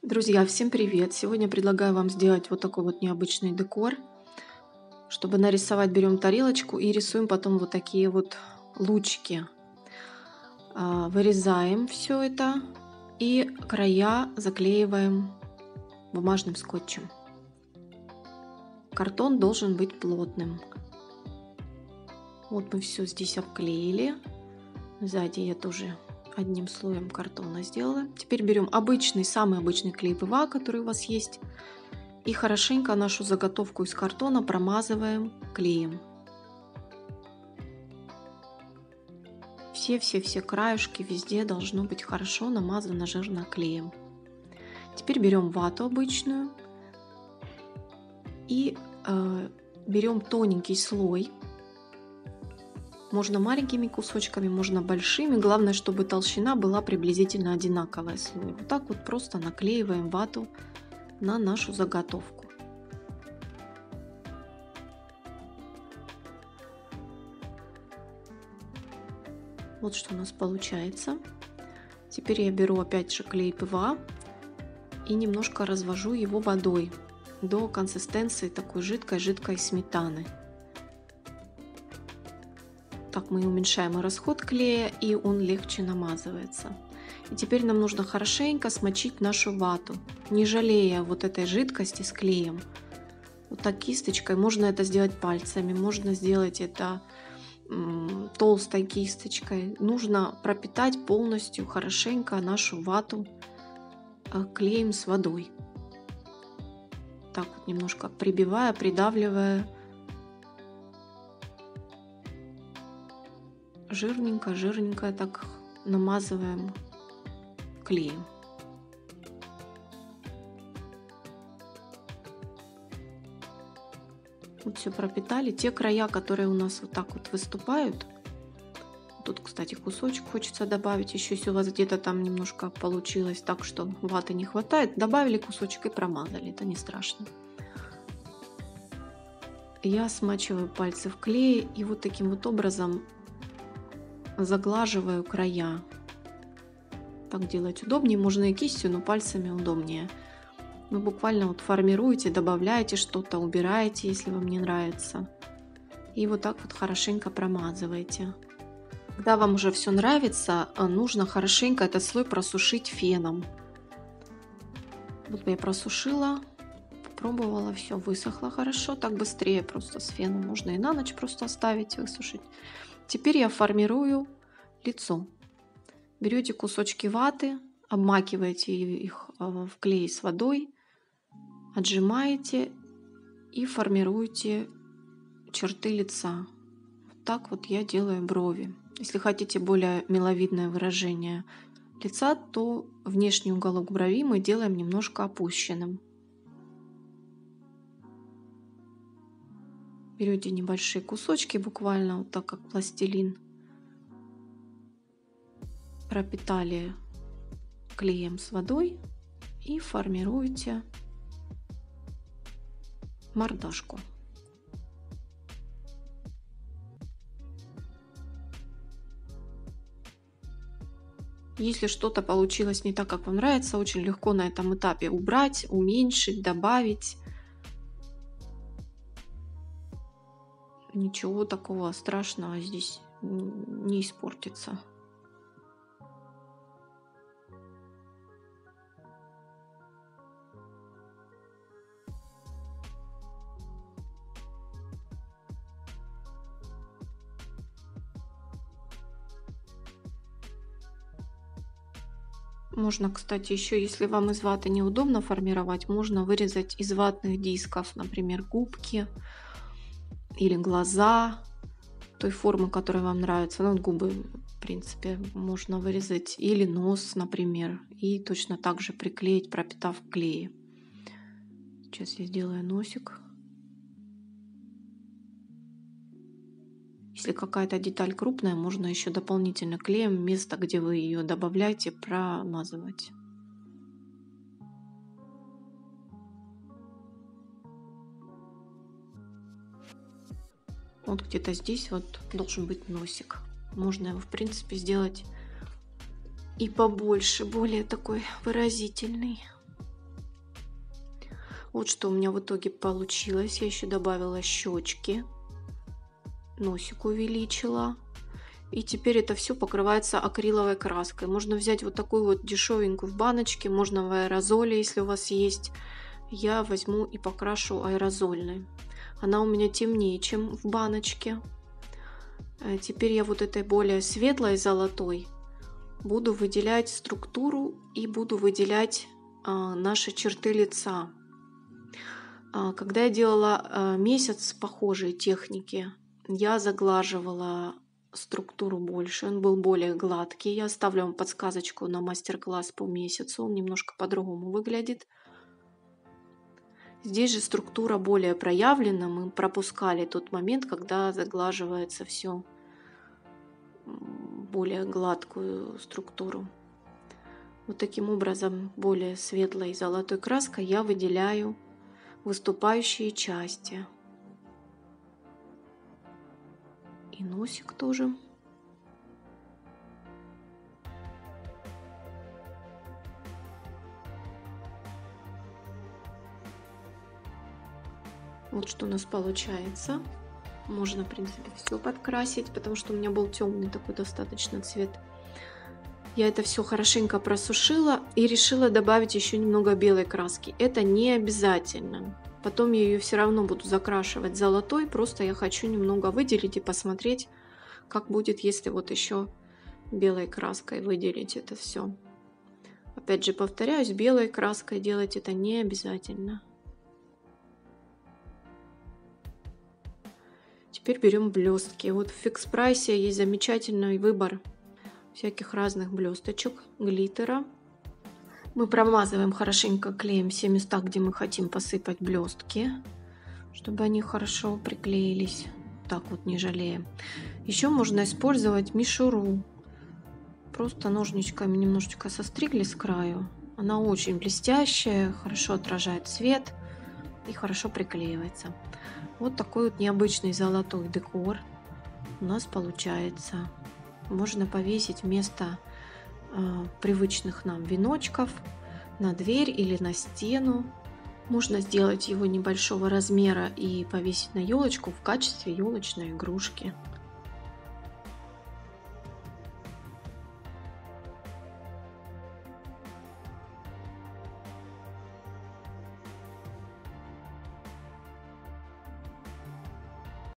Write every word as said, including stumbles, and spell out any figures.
Друзья, всем привет! Сегодня предлагаю вам сделать вот такой вот необычный декор. Чтобы нарисовать, берем тарелочку и рисуем потом вот такие вот лучики. А, Вырезаем все это и края заклеиваем бумажным скотчем. Картон должен быть плотным. Вот мы все здесь обклеили. Сзади я тоже одним слоем картона сделала. Теперь берем обычный, самый обычный клей пэ вэ а, который у вас есть, и хорошенько нашу заготовку из картона промазываем клеем. Все-все-все краешки везде должно быть хорошо намазано жирно клеем. Теперь берем вату обычную и э, берем тоненький слой. Можно маленькими кусочками, можно большими. Главное, чтобы толщина была приблизительно одинаковая слой. Вот так вот просто наклеиваем вату на нашу заготовку. Вот что у нас получается. Теперь я беру опять же клей пэ вэ а и немножко развожу его водой до консистенции такой жидкой-жидкой сметаны. Так мы уменьшаем и расход клея, и он легче намазывается. И теперь нам нужно хорошенько смочить нашу вату, не жалея вот этой жидкости с клеем. Вот так кисточкой, можно это сделать пальцами, можно сделать это м, толстой кисточкой. Нужно пропитать полностью хорошенько нашу вату э, клеем с водой. Так вот немножко прибивая, придавливая. Жирненько-жирненько так намазываем клеем. Вот все пропитали. Те края, которые у нас вот так вот выступают. Тут, кстати, кусочек хочется добавить. Еще если у вас где-то там немножко получилось так, что ваты не хватает, добавили кусочек и промазали. Это не страшно. Я смачиваю пальцы в клее и вот таким вот образом заглаживаю края. Так делать удобнее, можно и кистью, но пальцами удобнее. Вы буквально вот формируете, добавляете что-то, убираете, если вам не нравится. И вот так вот хорошенько промазываете. Когда вам уже все нравится, нужно хорошенько этот слой просушить феном. Вот я просушила, попробовала, все высохло хорошо, так быстрее просто с феном. Можно и на ночь просто оставить, высушить. Теперь я формирую лицо. Берете кусочки ваты, обмакиваете их в клей с водой, отжимаете и формируете черты лица. Вот так вот я делаю брови. Если хотите более миловидное выражение лица, то внешний уголок брови мы делаем немножко опущенным. Берете небольшие кусочки, буквально вот так, как пластилин. Пропитали клеем с водой и формируете мордашку. Если что-то получилось не так, как вам нравится, очень легко на этом этапе убрать, уменьшить, добавить. Ничего такого страшного здесь не испортится. Можно, кстати, еще, если вам из ваты неудобно формировать, можно вырезать из ватных дисков, например, губки или глаза той формы, которая вам нравится. Ну, губы, в принципе, можно вырезать. Или нос, например. И точно так же приклеить, пропитав клеем. Сейчас я сделаю носик. Если какая-то деталь крупная, можно еще дополнительно клеем место, где вы ее добавляете, промазывать. Вот где-то здесь вот должен быть носик. Можно его, в принципе, сделать и побольше, более такой выразительный. Вот что у меня в итоге получилось. Я еще добавила щечки, носик увеличила. И теперь это все покрывается акриловой краской. Можно взять вот такую вот дешевенькую в баночке, можно в аэрозоле, если у вас есть. Я возьму и покрашу аэрозольной. Она у меня темнее, чем в баночке. Теперь я вот этой более светлой золотой буду выделять структуру и буду выделять а, наши черты лица. А, когда я делала а, месяц похожей техники, я заглаживала структуру больше, он был более гладкий. Я оставлю вам подсказочку на мастер-класс по месяцу, он немножко по-другому выглядит. Здесь же структура более проявлена, мы пропускали тот момент, когда заглаживается все, более гладкую структуру. Вот таким образом, более светлой золотой краской я выделяю выступающие части. И носик тоже. Вот что у нас получается. Можно, в принципе, все подкрасить, потому что у меня был темный такой достаточно цвет. Я это все хорошенько просушила и решила добавить еще немного белой краски. Это не обязательно. Потом я ее все равно буду закрашивать золотой. Просто я хочу немного выделить и посмотреть, как будет, если вот еще белой краской выделить это все. Опять же, повторяюсь, белой краской делать это не обязательно. Теперь берем блестки. Вот в фикс прайсе есть замечательный выбор всяких разных блесточек, глиттера. Мы промазываем хорошенько клеем все места, где мы хотим посыпать блестки, чтобы они хорошо приклеились. Так вот, не жалеем. Еще можно использовать мишуру. Просто ножничками немножечко состригли с краю. Она очень блестящая, хорошо отражает свет и хорошо приклеивается. Вот такой вот необычный золотой декор у нас получается. Можно повесить вместо э, привычных нам веночков на дверь или на стену. Можно сделать его небольшого размера и повесить на елочку в качестве елочной игрушки.